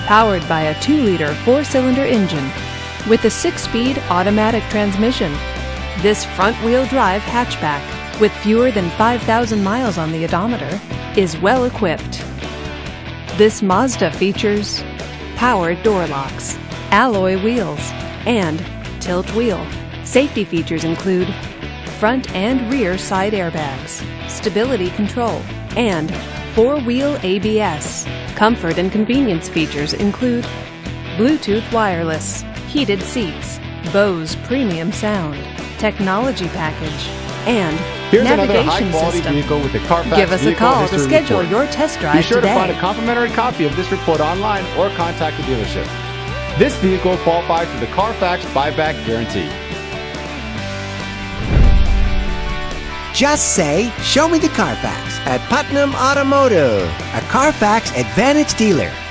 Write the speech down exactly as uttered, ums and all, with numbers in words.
Powered by a two liter four-cylinder engine with a six-speed automatic transmission. This front-wheel drive hatchback, with fewer than five thousand miles on the odometer, is well equipped. This Mazda features power door locks, alloy wheels, and tilt wheel. Safety features include front and rear side airbags, stability control, and four-wheel A B S. Comfort and convenience features include Bluetooth wireless, heated seats, Bose premium sound, technology package, and Here's another navigation high-quality system. vehicle with the Carfax Give us a Vehicle call to History schedule Report. your test drive Be sure today. to find a complimentary copy of this report online or contact the dealership. This vehicle qualifies for the Carfax buyback guarantee. Just say, "Show me the Carfax" at Putnam Automotive, a Carfax Advantage dealer.